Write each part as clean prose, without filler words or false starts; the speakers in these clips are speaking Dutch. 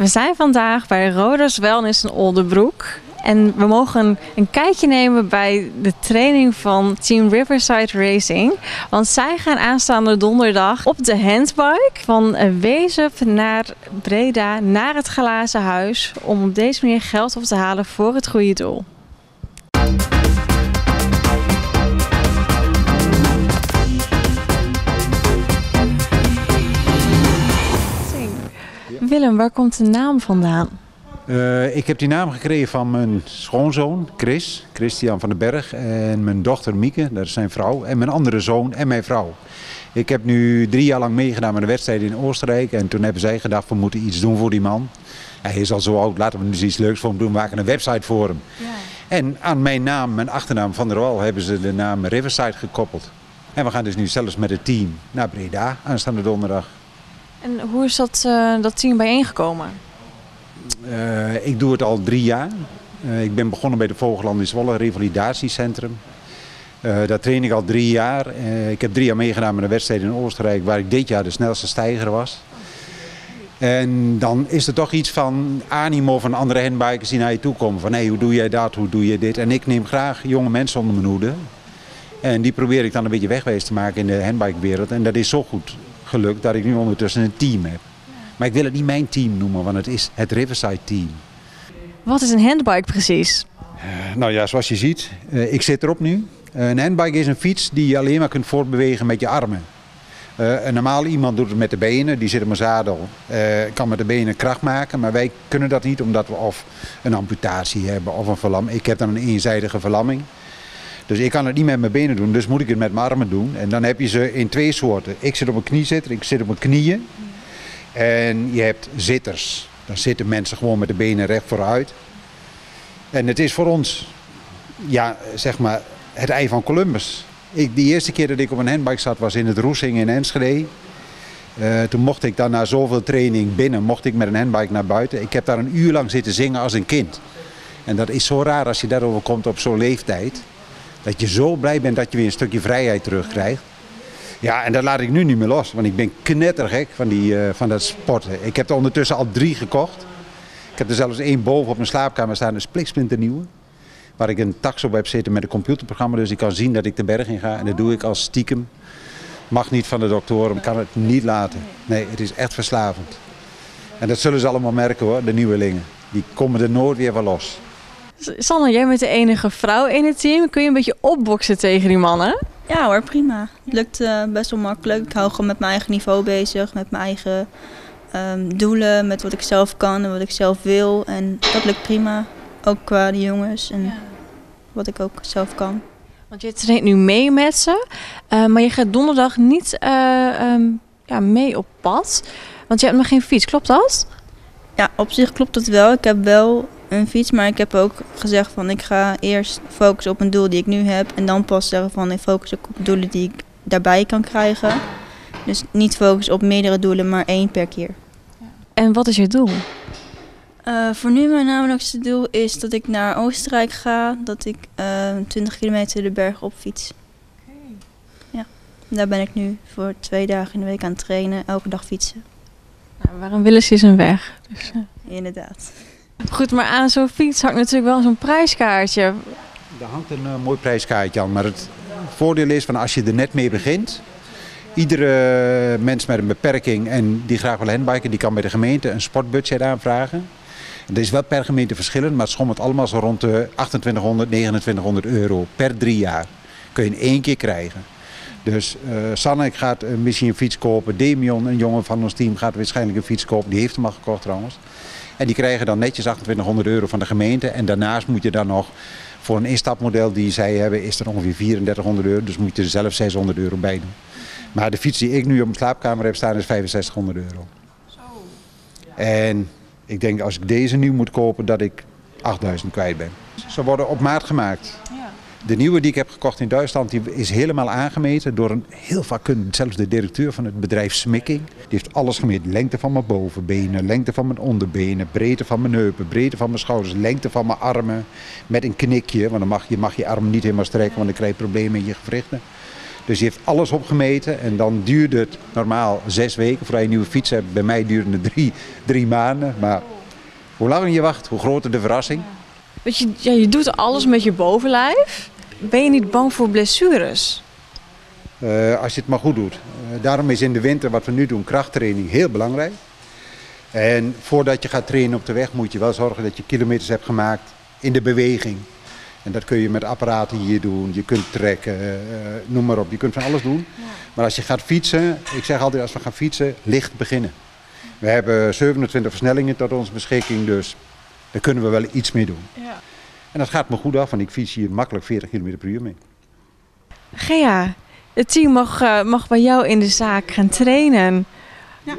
zijn vandaag bij Roders Wellness in Oldenbroek. En we mogen een kijkje nemen bij de training van Team Riverside Racing. Want zij gaan aanstaande donderdag op de handbike van Wezep naar Breda, naar het Glazen Huis. Om op deze manier geld op te halen voor het goede doel. Willem, waar komt de naam vandaan? Ik heb die naam gekregen van mijn schoonzoon Christian van den Berg, en mijn dochter Mieke, dat is zijn vrouw, en mijn andere zoon en mijn vrouw. Ik heb nu 3 jaar lang meegedaan met een wedstrijd in Oostenrijk en toen hebben zij gedacht, we moeten iets doen voor die man. Hij is al zo oud, laten we dus iets leuks voor hem doen, we maken een website voor hem. Ja. En aan mijn naam, mijn achternaam Van der Wal, hebben ze de naam Riverside gekoppeld. En we gaan dus nu zelfs met het team naar Breda aanstaande donderdag. En hoe is dat team bijeengekomen? Ik doe het al 3 jaar. Ik ben begonnen bij de Vogelland in Zwolle, revalidatiecentrum. Daar train ik al 3 jaar. Ik heb 3 jaar meegedaan met een wedstrijd in Oostenrijk waar ik dit jaar de snelste stijger was. En dan is er toch iets van animo van andere handbikers die naar je toe komen. Van hey, hoe doe jij dat, hoe doe je dit? En ik neem graag jonge mensen onder mijn hoede. En die probeer ik dan een beetje wegwijs te maken in de handbikewereld. En dat is zo goed gelukt dat ik nu ondertussen een team heb. Maar ik wil het niet mijn team noemen, want het is het Riverside team. Wat is een handbike precies? Nou ja, zoals je ziet, ik zit erop nu. Een handbike is een fiets die je alleen maar kunt voortbewegen met je armen. Een normaal iemand doet het met de benen, die zit op een zadel, kan met de benen kracht maken. Maar wij kunnen dat niet omdat we of een amputatie hebben of een verlamming. Ik heb dan een eenzijdige verlamming. Dus ik kan het niet met mijn benen doen, dus moet ik het met mijn armen doen. En dan heb je ze in 2 soorten. Ik zit op een kniezitter, ik zit op mijn knieën. En je hebt zitters. Dan zitten mensen gewoon met de benen recht vooruit. En het is voor ons, ja, zeg maar, het ei van Columbus. De eerste keer dat ik op een handbike zat was in het Roesing in Enschede. Toen mocht ik dan na zoveel training binnen, mocht ik met een handbike naar buiten. Ik heb daar een uur lang zitten zingen als een kind. En dat is zo raar als je daarover komt op zo'n leeftijd. Dat je zo blij bent dat je weer een stukje vrijheid terugkrijgt. Ja, en dat laat ik nu niet meer los, want ik ben knettergek van dat sporten. Ik heb er ondertussen al 3 gekocht. Ik heb er zelfs 1 boven op mijn slaapkamer staan, een spliksplinternieuwe. Waar ik een tax op heb zitten met een computerprogramma, dus ik kan zien dat ik de berg in ga. En dat doe ik als stiekem. Mag niet van de doktoren, kan het niet laten. Nee, het is echt verslavend. En dat zullen ze allemaal merken hoor, de nieuwelingen. Die komen er nooit weer van los. Sanne, jij bent de enige vrouw in het team. Kun je een beetje opboksen tegen die mannen? Ja hoor, prima. Het lukt best wel makkelijk. Ik hou gewoon met mijn eigen niveau bezig, met mijn eigen doelen, met wat ik zelf kan en wat ik zelf wil. En dat lukt prima, ook qua de jongens en wat ik ook zelf kan. Want je traint nu mee met ze, maar je gaat donderdag niet mee op pad. Want je hebt nog geen fiets, klopt dat? Ja, op zich klopt dat wel. Ik heb wel een fiets, maar ik heb ook gezegd van ik ga eerst focussen op een doel die ik nu heb. En dan pas zeggen van ik focus ook op doelen die ik daarbij kan krijgen. Dus niet focussen op meerdere doelen, maar 1 per keer. En wat is je doel? Voor nu mijn namelijkste doel is dat ik naar Oostenrijk ga. Dat ik 20 kilometer de berg op fiets. Okay. Ja, daar ben ik nu voor 2 dagen in de week aan het trainen. Elke dag fietsen. Nou, waarom willen ze een weg? Dus, Inderdaad. Goed, maar aan zo'n fiets hangt natuurlijk wel zo'n prijskaartje. Daar hangt een mooi prijskaartje aan, maar het voordeel is van als je er net mee begint. Iedere mens met een beperking en die graag wil handbiken, die kan bij de gemeente een sportbudget aanvragen. Dat is wel per gemeente verschillend, maar het schommelt allemaal zo rond de 2800, 2900 euro per 3 jaar. Kun je in 1 keer krijgen. Dus Sanne, ik ga misschien een fiets kopen. Demion, een jongen van ons team, gaat waarschijnlijk een fiets kopen. Die heeft hem al gekocht trouwens. En die krijgen dan netjes 2800 euro van de gemeente. En daarnaast moet je dan nog, voor een instapmodel die zij hebben, is er ongeveer 3400 euro. Dus moet je er zelf 600 euro bij doen. Maar de fiets die ik nu op mijn slaapkamer heb staan is 6500 euro. Zo. En ik denk als ik deze nu moet kopen dat ik 8000 kwijt ben. Ze worden op maat gemaakt. Ja. De nieuwe die ik heb gekocht in Duitsland die is helemaal aangemeten door een heel vakkundig, zelfs de directeur van het bedrijf Smikking. Die heeft alles gemeten. Lengte van mijn bovenbenen, lengte van mijn onderbenen, breedte van mijn heupen, breedte van mijn schouders, lengte van mijn armen. Met een knikje, want dan mag je arm niet helemaal strekken, want dan krijg je problemen in je gewrichten. Dus die heeft alles opgemeten en dan duurde het normaal 6 weken voordat je een nieuwe fiets hebt. Bij mij duurde het 3 maanden, maar Hoe langer je wacht, hoe groter de verrassing. Want je doet alles met je bovenlijf. Ben je niet bang voor blessures? Als je het maar goed doet. Daarom is in de winter wat we nu doen, krachttraining, heel belangrijk. En voordat je gaat trainen op de weg moet je wel zorgen dat je kilometers hebt gemaakt in de beweging. En dat kun je met apparaten hier doen, je kunt trekken, noem maar op. Je kunt van alles doen. Ja. Maar als je gaat fietsen, ik zeg altijd als we gaan fietsen, licht beginnen. We hebben 27 versnellingen tot onze beschikking, dus daar kunnen we wel iets mee doen. Ja. En dat gaat me goed af, want ik fiets hier makkelijk 40 km per uur mee. Gea, het team mag bij jou in de zaak gaan trainen. Ja.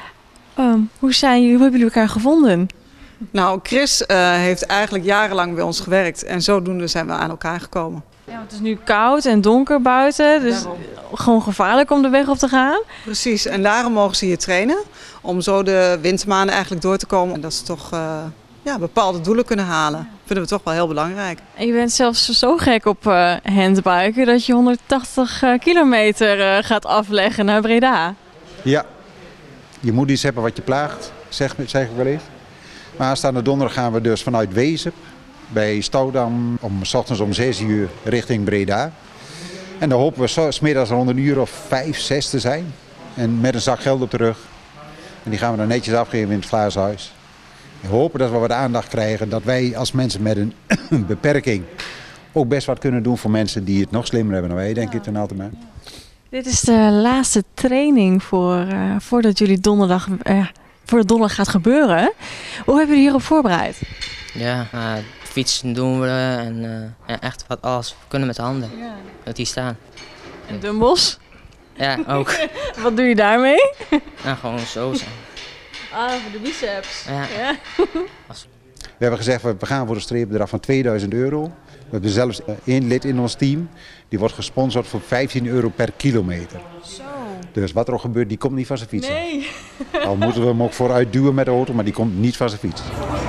Hoe hebben jullie elkaar gevonden? Nou, Chris heeft eigenlijk jarenlang bij ons gewerkt en zodoende zijn we aan elkaar gekomen. Ja, want het is nu koud en donker buiten, dus gewoon gevaarlijk om de weg op te gaan. Precies, en daarom mogen ze hier trainen, om zo de wintermaanden eigenlijk door te komen. En dat ze toch bepaalde doelen kunnen halen. Dat vinden we toch wel heel belangrijk. En je bent zelfs zo gek op handbiken dat je 180 kilometer gaat afleggen naar Breda. Ja, je moet iets hebben wat je plaagt, zeg ik wel eens. Maar aanstaande donderdag gaan we dus vanuit Wezep bij Stoudam s ochtends om 6 uur richting Breda. En dan hopen we 's middags rond een uur of 5, 6 te zijn. En met een zak geld op de rug. En die gaan we dan netjes afgeven in het glazen huis. We hopen dat we wat aandacht krijgen. Dat wij als mensen met een beperking ook best wat kunnen doen voor mensen die het nog slimmer hebben dan wij, denk ik ten algemeen. Dit is de laatste training voordat jullie donderdag gaat gebeuren. Hoe hebben jullie hierop voorbereid? Ja, fietsen doen we en echt alles. We kunnen met de handen. Ja. Dat hier staan. En dumbbells? Ja, ook. Wat doe je daarmee? Nou, gewoon zo zijn. Voor de biceps. Ja. We hebben gezegd, we gaan voor een streepbedrag van €2000. We hebben zelfs 1 lid in ons team. Die wordt gesponsord voor €15 per kilometer. Zo. Dus wat er ook gebeurt, die komt niet van zijn fiets. Nee. Al moeten we hem ook vooruit duwen met de auto, maar die komt niet van zijn fiets.